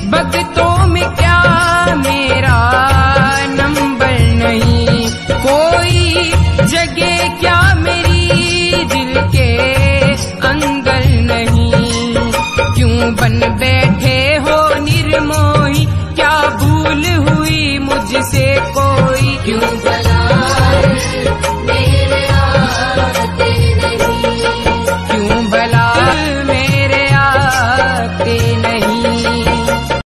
भक्तों में क्या मेरा नंबर नहीं, कोई जगह क्या मेरी दिल के अंदर नहीं। क्यों बन